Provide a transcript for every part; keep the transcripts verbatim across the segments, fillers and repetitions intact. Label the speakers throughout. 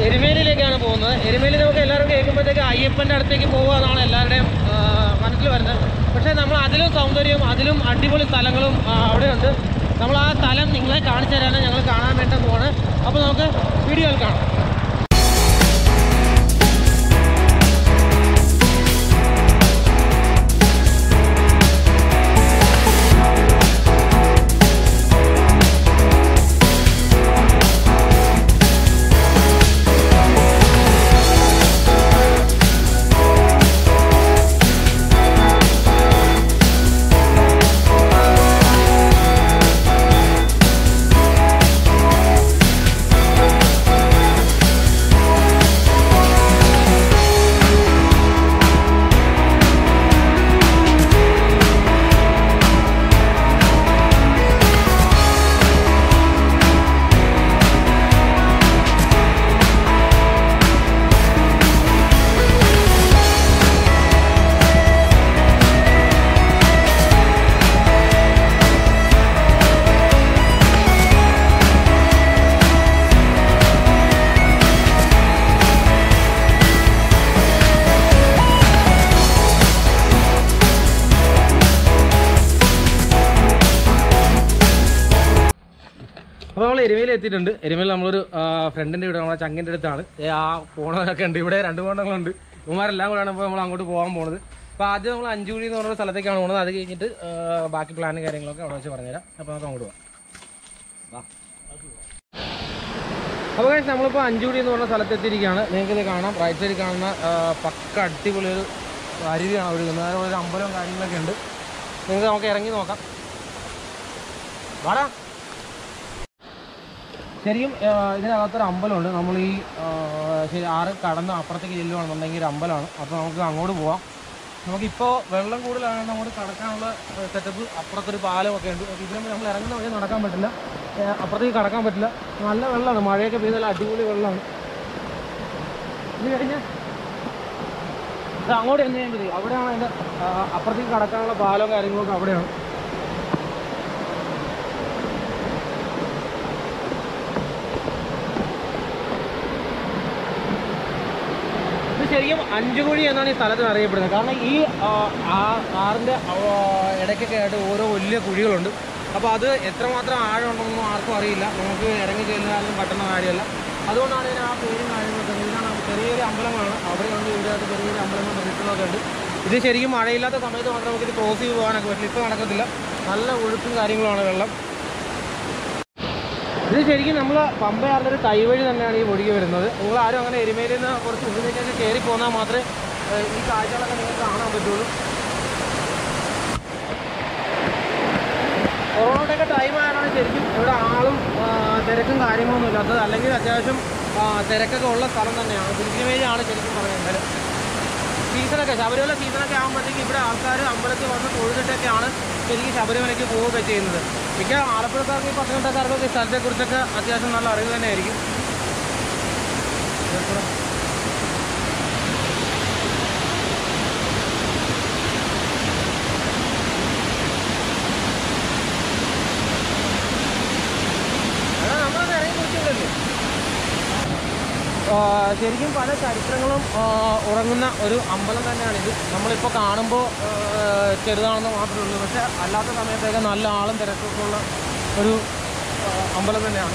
Speaker 1: എരുമേലിയിലേക്കാണ് പോകുന്നത്. എരുമേലി നമുക്ക് എല്ലാവർക്കും കേൾക്കുമ്പോഴത്തേക്ക് അയ്യപ്പൻ്റെ അടുത്തേക്ക് പോകുക എന്നാണ് എല്ലാവരുടെയും മനസ്സിൽ വരുന്നത്. പക്ഷേ നമ്മൾ അതിലും സൗന്ദര്യവും അതിലും അടിപൊളി സ്ഥലങ്ങളും അവിടെയുണ്ട്. നമ്മൾ ആ സ്ഥലം നിങ്ങളെ കാണിച്ചു തരാനാണ് ഞങ്ങൾ കാണാൻ വേണ്ടി പോവാണ്. അപ്പോൾ നമുക്ക് വീഡിയോയിൽ കാണാം. അപ്പോൾ നമ്മൾ എരുമയിൽ എത്തിയിട്ടുണ്ട്. എരുമയിൽ നമ്മളൊരു ഫ്രണ്ടിൻ്റെ വീട്, നമ്മളെ ചങ്ങിൻ്റെ അടുത്താണ്. ആ പോണവരൊക്കെ ഉണ്ട്, ഇവിടെ രണ്ട് പോണ്ടങ്ങളുണ്ട്. ഇവന്മാരെല്ലാം കൂടെയാണ് ഇപ്പോൾ നമ്മൾ അങ്ങോട്ട് പോകാൻ പോകുന്നത്. അപ്പോൾ ആദ്യം നമ്മൾ അഞ്ചുകുഴി എന്ന് പറഞ്ഞ സ്ഥലത്തേക്കാണ് പോകുന്നത്. അത് കഴിഞ്ഞിട്ട് ബാക്കി പ്ലാനും കാര്യങ്ങളൊക്കെ അവിടെ വെച്ച് പറഞ്ഞുതരാം. അപ്പോൾ നമുക്ക് അങ്ങോട്ട് പോകാം. അപ്പോൾ കഴിച്ച് നമ്മളിപ്പോൾ അഞ്ചുകുഴി എന്ന് പറഞ്ഞ സ്ഥലത്തെത്തിയിരിക്കുകയാണ്. നിങ്ങൾക്കിത് കാണാം. റൈറ്റ് സൈഡിൽ കാണുന്ന പക്ക അടിപൊളി ഒരു അരുവിയാണ് ഒഴുകുന്നത്. അതുപോലെ ഒരു അമ്പലവും കാര്യങ്ങളൊക്കെ ഉണ്ട്. നിങ്ങൾക്ക് നമുക്ക് ഇറങ്ങി നോക്കാം. വാടാ. ശരിക്കും ഇതിനകത്തൊരു അമ്പലമുണ്ട്. നമ്മൾ ഈ ശരി ആറ് കടന്ന് അപ്പുറത്തേക്ക് ചെല്ലുവാണെന്നുണ്ടെങ്കിൽ ഒരു അമ്പലമാണ്. അപ്പോൾ നമുക്ക് അങ്ങോട്ട് പോവാം. നമുക്കിപ്പോൾ വെള്ളം കൂടുതലാണ്, അങ്ങോട്ട് കടക്കാനുള്ള സെറ്റപ്പ്. അപ്പുറത്തൊരു പാലമൊക്കെ ഉണ്ട്. അപ്പോൾ ഇതിലും നമ്മൾ ഇറങ്ങുന്ന വഴി നടക്കാൻ പറ്റില്ല, അപ്പുറത്തേക്ക് കടക്കാൻ പറ്റില്ല. നല്ല വെള്ളമാണ്, മഴയൊക്കെ പെയ്താൽ അടിപൊളി വെള്ളമാണ്. ഇത് കഴിഞ്ഞാൽ അത് അങ്ങോട്ട് ചെന്ന് കഴിയുമ്പോൾ അവിടെയാണ് അതിൻ്റെ അപ്പുറത്തേക്ക് കടക്കാനുള്ള പാലവും കാര്യങ്ങളൊക്കെ അവിടെയാണ്. ശരിക്കും അഞ്ചുകുഴി എന്നാണ് ഈ സ്ഥലത്തിന് അറിയപ്പെടുന്നത്. കാരണം ഈ ആറിൻ്റെ ഇടയ്ക്കൊക്കെ ആയിട്ട് ഓരോ വലിയ കുഴികളുണ്ട്. അപ്പോൾ അത് എത്രമാത്രം ആഴമുണ്ടെന്നൊന്നും ആർക്കും അറിയില്ല. നമുക്ക് ഇറങ്ങി ചെല്ലാനും പറ്റുന്ന കാര്യമല്ല. അതുകൊണ്ടാണ് ഇതിന് ആ പേരും കാര്യങ്ങളൊക്കെ. ഇതിനാണ് ചെറിയൊരു അമ്പലങ്ങളാണ് അവിടെയുണ്ട്. ഇതിനകത്ത് ചെറിയൊരു അമ്പലങ്ങൾ പ്രതിഷ്ഠകളൊക്കെ ഉണ്ട്. ഇത് ശരിക്കും മഴയില്ലാത്ത സമയത്ത് മാത്രം നമുക്കിത് ക്രോസ് ചെയ്ത് പോകാനൊക്കെ പറ്റില്ല. ഇപ്പോൾ നടക്കത്തില്ല, നല്ല ഒഴുക്കും കാര്യങ്ങളുമാണ് വെള്ളം. ഇത് ശരിക്കും നമ്മൾ പമ്പയാറിലൊരു കൈവഴി തന്നെയാണ് ഈ ഒഴുകി വരുന്നത്. നിങ്ങൾ ആരും അങ്ങനെ എരുമേലിൽ നിന്ന് കുറച്ച് ഉള്ളിലേക്കൊക്കെ കയറി പോന്നാൽ മാത്രമേ ഈ കാഴ്ചകളൊക്കെ നിങ്ങൾക്ക് കാണാൻ പറ്റുള്ളൂ. കൊറോണയുടെയൊക്കെ ടൈം ആയതാണ് ശരിക്കും ഇവിടെ ആളും തിരക്കും കാര്യങ്ങളൊന്നും ഇല്ലാത്തത്. അല്ലെങ്കിൽ അത്യാവശ്യം തിരക്കൊക്കെ ഉള്ള സ്ഥലം തന്നെയാണ്. പിൽഗ്രിമേജാണ് ശരിക്കും പറയുന്നത്. സീസണൊക്കെ ശബരിമല സീസണൊക്കെ ആകുമ്പോഴത്തേക്ക് ഇവിടെ ആൾക്കാർ അമ്പലത്തിൽ വന്ന് തൊഴുതിട്ടൊക്കെയാണ് ശരിക്കും ശബരിമലയ്ക്ക് പോവുകയൊക്കെ ചെയ്യുന്നത്. മിക്ക ആലപ്പുഴക്കാർക്കും പത്തനംതിട്ടക്കാർക്കൊക്കെ ഈ സ്ഥലത്തെക്കുറിച്ചൊക്കെ അത്യാവശ്യം നല്ല അറിവ് തന്നെയായിരിക്കും. നമ്മളത് ഇറങ്ങി കുറിച്ചില്ലല്ലോ. ശരിക്കും പല ചരിത്രങ്ങളും ഉറങ്ങുന്ന ഒരു അമ്പലം തന്നെയാണിത്. നമ്മളിപ്പോൾ കാണുമ്പോൾ ചെറുതാണെന്ന് മാത്രമേ ഉള്ളൂ, പക്ഷേ അല്ലാത്ത സമയത്തൊക്കെ നല്ല ആളും തിരക്കൊക്കെ ഉള്ള ഒരു അമ്പലം തന്നെയാണ്.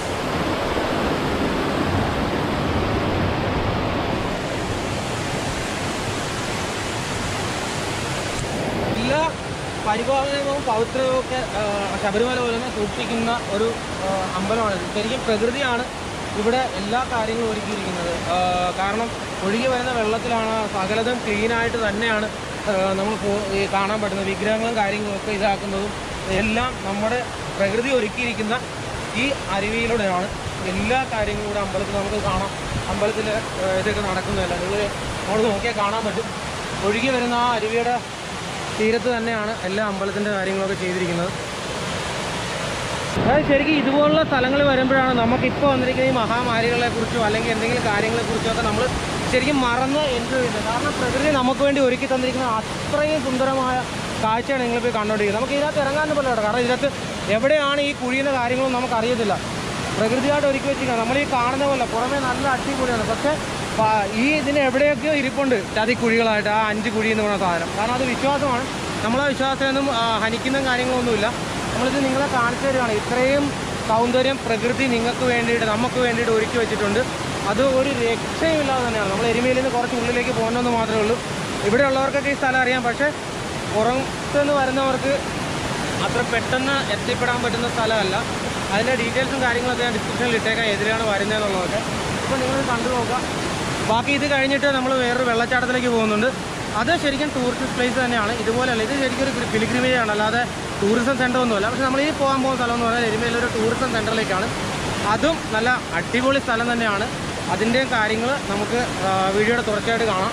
Speaker 1: എല്ലാ പരിപാലനവും പവിത്രവും ഒക്കെ ശബരിമല പോലെ തന്നെ സൂക്ഷിക്കുന്ന ഒരു അമ്പലമാണിത്. ശരിക്കും പ്രകൃതിയാണ് ഇവിടെ എല്ലാ കാര്യങ്ങളും ഒരുക്കിയിരിക്കുന്നത്. കാരണം ഒഴുകി വരുന്ന വെള്ളത്തിലാണ് സകലതും ക്ലീനായിട്ട് തന്നെയാണ് നമ്മൾ കാണാൻ പറ്റുന്നത്. വിഗ്രഹങ്ങളും കാര്യങ്ങളൊക്കെ ഇതാക്കുന്നതും എല്ലാം നമ്മുടെ പ്രകൃതി ഒരുക്കിയിരിക്കുന്ന ഈ അരുവിയിലൂടെയാണ്. എല്ലാ കാര്യങ്ങളും ഇവിടെ അമ്പലത്തിൽ നമുക്ക് കാണാം. അമ്പലത്തിൽ ഇതൊക്കെ നടക്കുന്നതല്ല, നിങ്ങൾ നമ്മൾ നോക്കിയാൽ കാണാൻ പറ്റും. ഒഴുകി വരുന്ന ആ അരുവിയുടെ തീരത്ത് തന്നെയാണ് എല്ലാ അമ്പലത്തിൻ്റെ കാര്യങ്ങളൊക്കെ ചെയ്തിരിക്കുന്നത്. അതായത് ശരിക്കും ഇതുപോലുള്ള സ്ഥലങ്ങളിൽ വരുമ്പോഴാണ് നമുക്കിപ്പോൾ വന്നിരിക്കുന്ന ഈ മഹാമാരികളെക്കുറിച്ചോ അല്ലെങ്കിൽ എന്തെങ്കിലും കാര്യങ്ങളെക്കുറിച്ചോ ഒക്കെ നമ്മൾ ശരിക്കും മറന്ന് എൻജോയ് ചെയ്യുന്നത്. കാരണം പ്രകൃതി നമുക്ക് വേണ്ടി ഒരുക്കി തന്നിരിക്കുന്ന അത്രയും സുന്ദരമായ കാഴ്ചയാണ് നിങ്ങളിപ്പോൾ കണ്ടുകൊണ്ടിരിക്കുന്നത്. നമുക്ക് ഇതിനകത്ത് ഇറങ്ങാൻ പറ്റില്ല, കാരണം ഇതിനകത്ത് എവിടെയാണ് ഈ കുഴിയുന്ന കാര്യങ്ങളൊന്നും നമുക്കറിയത്തില്ല. പ്രകൃതിയായിട്ട് ഒരുക്കി വെച്ചിരിക്കുന്നത്. നമ്മൾ ഈ കാണുന്ന പോലെ പുറമേ നല്ല അടിപൊളിയാണ്. പക്ഷേ ഈ ഇതിന് എവിടെയൊക്കെയോ ഇരിപ്പുണ്ട് ചതിക്കുഴികളായിട്ട് ആ അഞ്ച് കുഴി എന്ന് പറയുന്ന സാധനം. കാരണം അത് വിശ്വാസമാണ്. നമ്മളെ വിശ്വാസമൊന്നും ഹനിക്കുന്ന കാര്യങ്ങളൊന്നുമില്ല. നമ്മളിത് നിങ്ങളെ കാണിച്ചു തരികയാണ്. ഇത്രയും സൗന്ദര്യം പ്രകൃതി നിങ്ങൾക്ക് വേണ്ടിയിട്ട് നമുക്ക് വേണ്ടിയിട്ട് ഒരുക്കി വെച്ചിട്ടുണ്ട്. അത് ഒരു രക്ഷയുമില്ലാതെ തന്നെയാണ്. നമ്മൾ എരുമയിൽ നിന്ന് കുറച്ച് ഉള്ളിലേക്ക് പോകണമെന്ന് മാത്രമേ ഉള്ളൂ. ഇവിടെ ഉള്ളവർക്കൊക്കെ ഈ സ്ഥലം അറിയാം. പക്ഷേ പുറത്തുനിന്ന് വരുന്നവർക്ക് അത്ര പെട്ടെന്ന് എത്തിപ്പെടാൻ പറ്റുന്ന സ്ഥലമല്ല. അതിൻ്റെ ഡീറ്റെയിൽസും കാര്യങ്ങളൊക്കെ ഞാൻ ഡിസ്ക്രിപ്ഷനിൽ ഇട്ടേക്കാം, എതിരാണ് വരുന്നതെന്നുള്ളതൊക്കെ. ഇപ്പോൾ നിങ്ങളത് കണ്ടു നോക്കുക. ബാക്കി ഇത് കഴിഞ്ഞിട്ട് നമ്മൾ വേറൊരു വെള്ളച്ചാട്ടത്തിലേക്ക് പോകുന്നുണ്ട്. അത് ശരിക്കും ടൂറിസ്റ്റ് പ്ലേസ് തന്നെയാണ്. ഇതുപോലെയല്ല, ഇത് ശരിക്കും ഒരു പിലിഗ്രിമേജ് ആണ്, അല്ലാതെ ടൂറിസം സെൻ്റർ ഒന്നുമല്ല. പക്ഷേ നമ്മൾ ഈ പോകാൻ പോകുന്ന സ്ഥലം എന്ന് പറഞ്ഞാൽ എരുമേലൊരു ടൂറിസം സെൻ്ററിലേക്കാണ്. അതും നല്ല അടിപൊളി സ്ഥലം തന്നെയാണ്. അതിൻ്റെയും കാര്യങ്ങൾ നമുക്ക് വീഡിയോയുടെ തുടർച്ചയായിട്ട് കാണാം.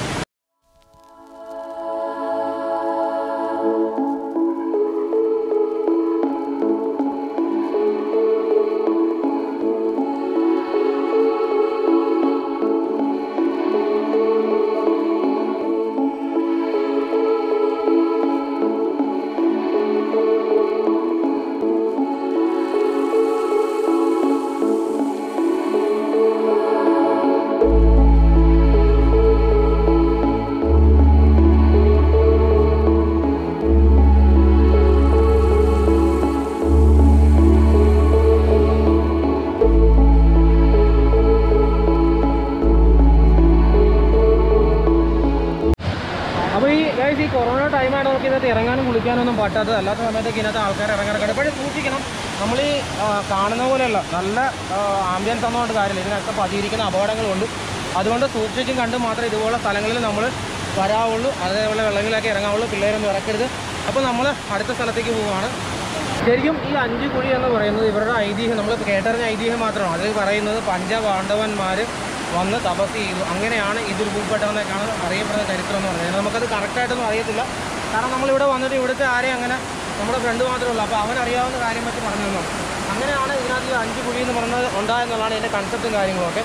Speaker 1: ഈ കൊറോണ ടൈമാണ് നമുക്ക് ഇതിനകത്ത് ഇറങ്ങാനും കുളിക്കാനൊന്നും പറ്റാത്തത്. അല്ലാത്ത സമയത്തൊക്കെ ഇതിനകത്ത് ആൾക്കാർ ഇറങ്ങാനൊക്കെ എപ്പോഴും സൂക്ഷിക്കണം. നമ്മൾ ഈ കാണുന്ന പോലെയല്ല, നല്ല ആംബിയൻസ് ഒന്നുകൊണ്ട് കാര്യമില്ല. ഇതിനകത്ത് പതിയിരിക്കുന്ന അപകടങ്ങളുണ്ട്. അതുകൊണ്ട് സൂക്ഷിച്ചും കണ്ട് മാത്രമേ ഇതുപോലെ സ്ഥലങ്ങളിൽ നമ്മൾ വരാവുള്ളൂ. അതേപോലെ വെള്ളങ്ങളിലൊക്കെ ഇറങ്ങാവുള്ളൂ. പിള്ളേരൊന്നും ഇറക്കരുത്. അപ്പോൾ നമ്മൾ അടുത്ത സ്ഥലത്തേക്ക് പോവുകയാണ്. ശരിക്കും ഈ അഞ്ച് കുഴി എന്ന് പറയുന്നത് ഇവരുടെ ഐതിഹ്യം, നമ്മൾ കേട്ടറിഞ്ഞ ഐതിഹ്യം മാത്രമാണ്. അതിൽ പറയുന്നത് പഞ്ചപാണ്ഡവന്മാർ വന്ന് തപസ് ചെയ്തു, അങ്ങനെയാണ് ഇതിൽ ഉൾപ്പെട്ടതെന്നൊക്കെയാണ് അറിയപ്പെടുന്ന ചരിത്രം എന്ന് പറയുന്നത്. നമുക്കത് കറക്റ്റായിട്ടൊന്നും അറിയത്തില്ല. കാരണം നമ്മളിവിടെ വന്നിട്ട് ഇവിടുത്തെ ആരെയും അങ്ങനെ നമ്മുടെ ഫ്രണ്ട് മാത്രമേ ഉള്ളൂ. അപ്പോൾ അവനറിയാവുന്ന കാര്യം വെച്ച് പറഞ്ഞു തന്നു. അങ്ങനെയാണ് ഇതിനകത്ത് അഞ്ച് കുഴി എന്ന് പറയുന്നത് ഉണ്ടായെന്നുള്ളതാണ് എൻ്റെ കൺസെപ്റ്റും കാര്യങ്ങളൊക്കെ.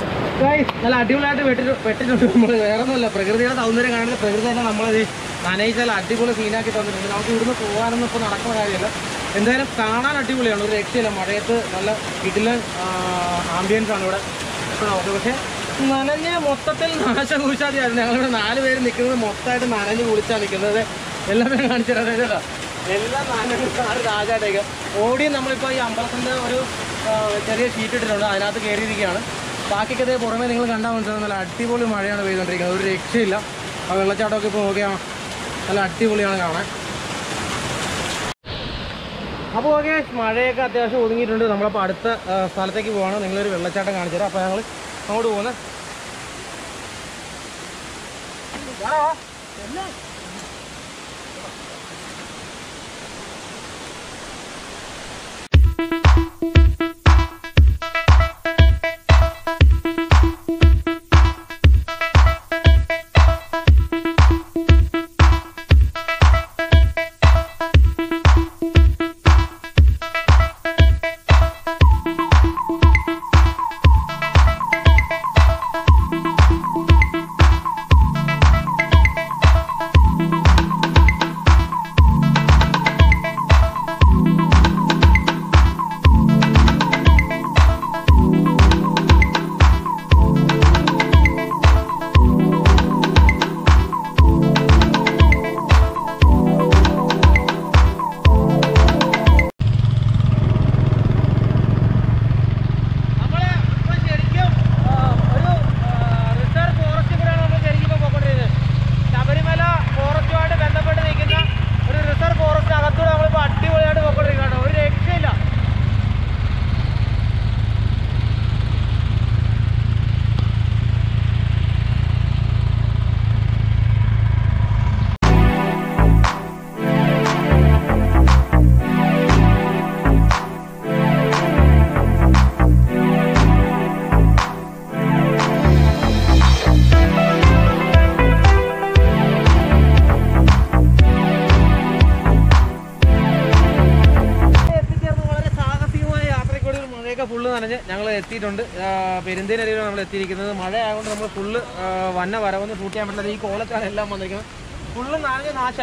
Speaker 1: നല്ല അടിപൊളിയായിട്ട് വെട്ടിട്ട് വെട്ടിട്ടുണ്ട്. നമ്മൾ വേറെ ഒന്നുമില്ല, പ്രകൃതിയുടെ സൗന്ദര്യം കാണുന്നത്. പ്രകൃതി തന്നെ നമ്മളത് നനയിച്ചാൽ അടിപൊളി സീനാക്കി തന്നിട്ടുണ്ട്. നമുക്ക് ഇവിടുന്ന് പോകാനൊന്നും ഇപ്പോൾ നടക്കുന്ന കാര്യമില്ല. എന്തായാലും കാണാൻ അടിപൊളിയാണ്, ഒരു രക്ഷയില്ല. മഴയത്ത് നല്ല കിടിലൻ ആംബിയൻസ് ആണ് ഇവിടെ. നോക്കുക, പക്ഷേ നനഞ്ഞ് മൊത്തത്തിൽ നാശകൂശാതിയായിരുന്നു. ഞങ്ങളിവിടെ നാല് പേര് നിൽക്കുന്നത് മൊത്തമായിട്ട് നനഞ്ഞ് കുളിച്ചാണ് നിൽക്കുന്നത്. എല്ലാം പേര് കാണിച്ചു തരാം. എല്ലാം നനഞ്ഞാണ് രാജാട്ടേക്ക് ഓടി. നമ്മളിപ്പോൾ ഈ അമ്പലത്തിൻ്റെ ഒരു ചെറിയ ഷീറ്റ് ഇട്ടിട്ടുണ്ട്, അതിനകത്ത് കയറിയിരിക്കുകയാണ്. ബാക്കിക്കതേ പുറമേ നിങ്ങൾ കണ്ടാൽ മനസ്സിലാവും, നല്ല അടിപൊളി മഴയാണ് പെയ്തുകൊണ്ടിരിക്കുന്നത്. ഒരു രക്ഷയില്ല. ആ വെള്ളച്ചാട്ടമൊക്കെ ഇപ്പോൾ നോക്കിയാൽ നല്ല അടിപൊളിയാണ് കാണാൻ. അപ്പോൾ ഓക്കെ, മഴയൊക്കെ അത്യാവശ്യം ഒതുങ്ങിയിട്ടുണ്ട്. നമ്മളപ്പോൾ അടുത്ത സ്ഥലത്തേക്ക് പോവാണ്. നിങ്ങളൊരു വെള്ളച്ചാട്ടം കാണിച്ചു തരാം. അപ്പോൾ ഞങ്ങൾ അങ്ങോട്ട് പോകുന്നത്. ഫുള്ള് നനഞ്ഞ് ഞങ്ങൾ എത്തിയിട്ടുണ്ട്. പെരുന്തേനരിയിലാണ് നമ്മൾ എത്തിയിരിക്കുന്നത്. മഴ ആയതുകൊണ്ട് നമ്മൾ ഫുള്ള് വന്ന വരവൊന്നും ഷൂട്ട് ചെയ്യാൻ പറ്റില്ല. ഈ കോലത്താണ് എല്ലാം വന്നിരിക്കുന്നത്. ഫുള്ള് നനഞ്ഞ് നാശമായി.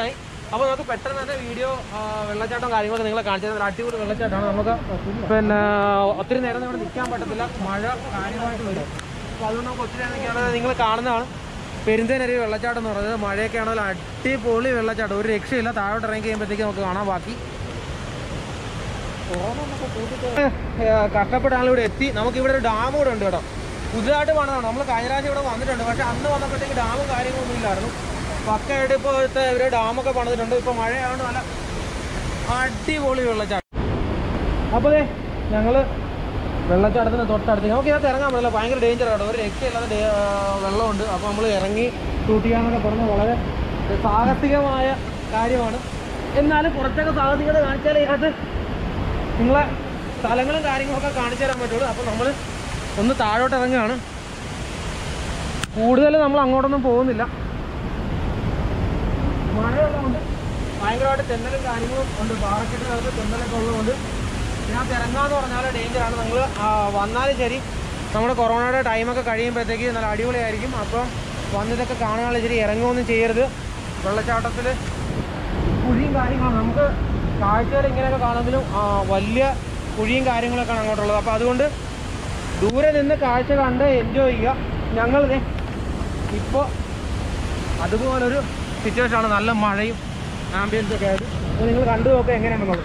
Speaker 1: അപ്പോൾ നമുക്ക് പെട്ടെന്ന് തന്നെ വീഡിയോ വെള്ളച്ചാട്ടം കാര്യങ്ങളൊക്കെ നിങ്ങളെ കാണിച്ചു തരാം. അടിപൊളി വെള്ളച്ചാട്ടമാണ്. നമുക്ക് പിന്നെ ഒത്തിരി നേരം ഇവിടെ നിൽക്കാൻ പറ്റത്തില്ല, മഴ കാര്യമായിട്ട് വരും. അപ്പോൾ അതുകൊണ്ട് നമുക്ക് ഒത്തിരി നേരം നിൽക്കാതെ നിങ്ങൾ കാണുന്നതാണ് പെരുന്തേനരുവി വെള്ളച്ചാട്ടം എന്ന് പറയുന്നത്. മഴയൊക്കെ ആണെങ്കിൽ അടിപൊളി വെള്ളച്ചാട്ടം, ഒരു രക്ഷയില്ല. താഴോട്ട് ഇറങ്ങി കഴിയുമ്പോഴത്തേക്ക് നമുക്ക് കാണാൻ ബാക്കി കഷ്ടപ്പെട്ടാണ് ഇവിടെ എത്തി. നമുക്കിവിടെ ഒരു ഡാം കൂടെ ഉണ്ട് കേട്ടോ, പുതുതായിട്ട് പണിതാണ്. നമ്മൾ കഴിഞ്ഞ പ്രാവശ്യം ഇവിടെ വന്നിട്ടുണ്ട്, പക്ഷേ അന്ന് വന്നപ്പോഴത്തേക്ക് ഡാമും കാര്യങ്ങളൊന്നും ഇല്ലായിരുന്നു. പക്കയായിട്ട് ഇപ്പോഴത്തെ ഇവർ ഡാമൊക്കെ പണിതിട്ടുണ്ട്. ഇപ്പോൾ മഴയായതുകൊണ്ട് നല്ല അടിപൊളി വെള്ളച്ചാട്ടം. അപ്പോൾ അതെ ഞങ്ങൾ വെള്ളച്ചാട്ടത്തിന് തൊട്ടടുത്ത് നമുക്ക് ഇതിനകത്ത് ഇറങ്ങാൻ പറ്റില്ല, ഭയങ്കര ഡേഞ്ചർ കേട്ടോ, ഒരു രക്ഷയില്ലാത്ത വെള്ളമുണ്ട്. അപ്പോൾ നമ്മൾ ഇറങ്ങി ഷൂട്ട് ചെയ്യാനൊക്കെ പറഞ്ഞ് വളരെ സാഹസികമായ കാര്യമാണ്. എന്നാലും കുറച്ചൊക്കെ സാഹസികത കാണിച്ചാൽ ഇതിനകത്ത് നിങ്ങളെ സ്ഥലങ്ങളും കാര്യങ്ങളൊക്കെ കാണിച്ചു തരാൻ പറ്റുള്ളൂ. അപ്പോൾ നമ്മൾ ഒന്ന് താഴോട്ട് ഇറങ്ങുകയാണ്. കൂടുതൽ നമ്മൾ അങ്ങോട്ടൊന്നും പോകുന്നില്ല, മഴയുള്ളതുകൊണ്ട് ഭയങ്കരമായിട്ട് തെന്നലും കാര്യങ്ങളും ഉണ്ട്. പാറക്കെട്ടിനകത്ത് തെന്നലൊക്കെ ഉള്ളതുകൊണ്ട് ഇതിനകത്ത് ഇറങ്ങാന്ന് പറഞ്ഞാൽ ഡേഞ്ചറാണ്. നിങ്ങൾ വന്നാലും ശരി, നമ്മുടെ കൊറോണയുടെ ടൈമൊക്കെ കഴിയുമ്പോഴത്തേക്ക് നല്ല അടിപൊളിയായിരിക്കും. അപ്പം വന്നിതൊക്കെ കാണുകയാണെങ്കിൽ ശരി, ഇറങ്ങുകയൊന്നും ചെയ്യരുത്. വെള്ളച്ചാട്ടത്തിൽ കുഴിയും കാര്യങ്ങളാണ്, നമുക്ക് കാഴ്ചകൾ ഇങ്ങനെയൊക്കെ കാണുമെങ്കിലും വലിയ കുഴിയും കാര്യങ്ങളൊക്കെയാണ് അങ്ങോട്ടുള്ളത്. അപ്പോൾ അതുകൊണ്ട് ദൂരെ നിന്ന് കാഴ്ച കണ്ട് എൻജോയ് ചെയ്യുക. ഞങ്ങൾ ഇപ്പോൾ അതുപോലൊരു സിറ്റുവേഷനാണ്, നല്ല മഴയും ആംബിയൻസൊക്കെ ആയിട്ട്. അപ്പോൾ നിങ്ങൾ കണ്ടു നോക്കുക എങ്ങനെയാണെന്നുള്ളത്.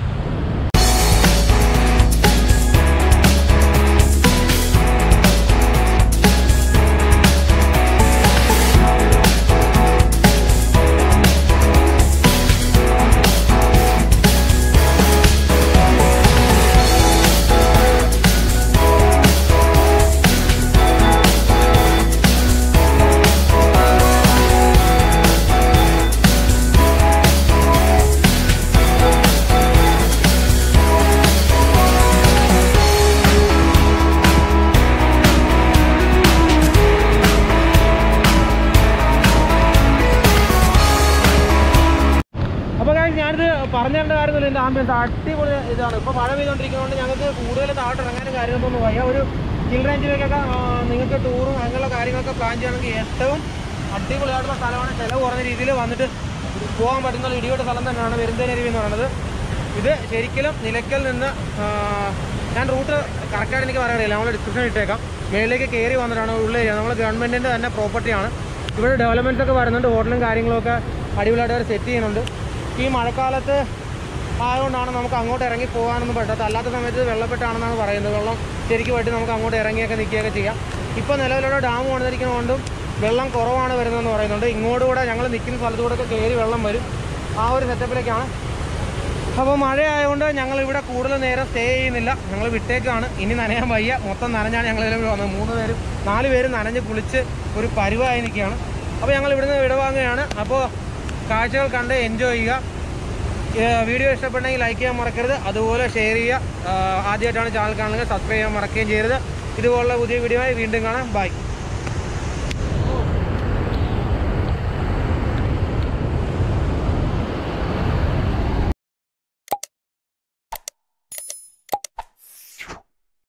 Speaker 1: ഞാനിത് പറഞ്ഞു തരേണ്ട കാര്യമൊന്നുമില്ല. എൻ്റെ ആംബിയൻസ് അടിപൊളി ഇതാണ്. ഇപ്പോൾ മഴ പെയ്തുകൊണ്ടിരിക്കുന്നതുകൊണ്ട് ഞങ്ങൾക്ക് കൂടുതൽ താഴോട്ട് ഇറങ്ങാനും കാര്യങ്ങളൊന്നും വയ്യ. ഒരു ഹിൽ റേഞ്ചിലേക്കൊക്കെ നിങ്ങൾക്ക് ടൂറും അങ്ങനെയുള്ള കാര്യങ്ങളൊക്കെ പ്ലാൻ ചെയ്യണമെങ്കിൽ ഏറ്റവും അടിപൊളിയായിട്ടുള്ള സ്ഥലമാണ്. ചിലവ് കുറഞ്ഞ രീതിയിൽ വന്നിട്ട് പോകാൻ പറ്റുന്ന ഇടിയോട്ട് സ്ഥലം തന്നെയാണ് പെരുന്തേനരുവി എന്ന് പറയുന്നത്. ഇത് ശരിക്കും നിലയ്ക്കൽ നിന്ന് ഞാൻ റൂട്ട് കറക്റ്റായിട്ട് എനിക്ക് പറയാറില്ല, നമ്മൾ ഡിസ്ക്രിപ്ഷൻ ഇട്ടേക്കാം. മേളിലേക്ക് കയറി വന്നിട്ടാണ് ഉള്ളിൽ നമ്മൾ ഗവൺമെൻറ്റിൻ്റെ തന്നെ പ്രോപ്പർട്ടിയാണ്. ഇവിടെ ഡെവലപ്മെൻറ്റ്സ് ഒക്കെ വരുന്നുണ്ട്, ഹോട്ടലും കാര്യങ്ങളൊക്കെ അടിപൊളിയായിട്ട് അവർ സെറ്റ് ചെയ്യുന്നുണ്ട്. ഈ മഴക്കാലത്ത് ആയതുകൊണ്ടാണ് നമുക്ക് അങ്ങോട്ട് ഇറങ്ങി പോകാനൊന്നും പറ്റാത്ത. അല്ലാത്ത സമയത്ത് വെള്ളപ്പെട്ടാണെന്നാണ് പറയുന്നത്. വെള്ളം ശരിക്കും പറ്റി നമുക്ക് അങ്ങോട്ട് ഇറങ്ങിയൊക്കെ നിൽക്കുകയൊക്കെ ചെയ്യാം. ഇപ്പോൾ നിലവിലുള്ള ഡാം വന്നിരിക്കുന്നതുകൊണ്ടും വെള്ളം കുറവാണ് വരുന്നതെന്ന് പറയുന്നുണ്ട്. ഇങ്ങോട്ടുകൂടെ ഞങ്ങൾ നിൽക്കുന്ന സ്ഥലത്തുകൂടെ കയറി വെള്ളം വരും, ആ ഒരു സെറ്റപ്പിലേക്കാണ്. അപ്പോൾ മഴയായതുകൊണ്ട് ഞങ്ങളിവിടെ കൂടുതൽ നേരം സ്റ്റേ ചെയ്യുന്നില്ല, ഞങ്ങൾ വിട്ടേക്കാണ്. ഇനി നനയാൻ വയ്യ, മൊത്തം നനഞ്ഞാണ് ഞങ്ങൾ ഇതിൽ വന്നത്. മൂന്ന് പേരും നാല് പേരും നനഞ്ഞ് കുളിച്ച് ഒരു പരുവായി നിൽക്കുകയാണ്. അപ്പോൾ ഞങ്ങൾ ഇവിടുന്ന് വിടവാങ്ങുകയാണ്. അപ്പോൾ കാഴ്ചകൾ കണ്ട് എൻജോയ് ചെയ്യുക. വീഡിയോ ഇഷ്ടപ്പെട്ടെങ്കിൽ ലൈക്ക് ചെയ്യാൻ മറക്കരുത്, അതുപോലെ ഷെയർ ചെയ്യുക. ആദ്യമായിട്ടാണ് ചാനൽ കാണുന്നത് സബ്സ്ക്രൈബ് ചെയ്യാൻ മറക്കുകയും ചെയ്യരുത്. ഇതുപോലുള്ള പുതിയ വീഡിയോ ആയി വീണ്ടും കാണാം. ബൈ.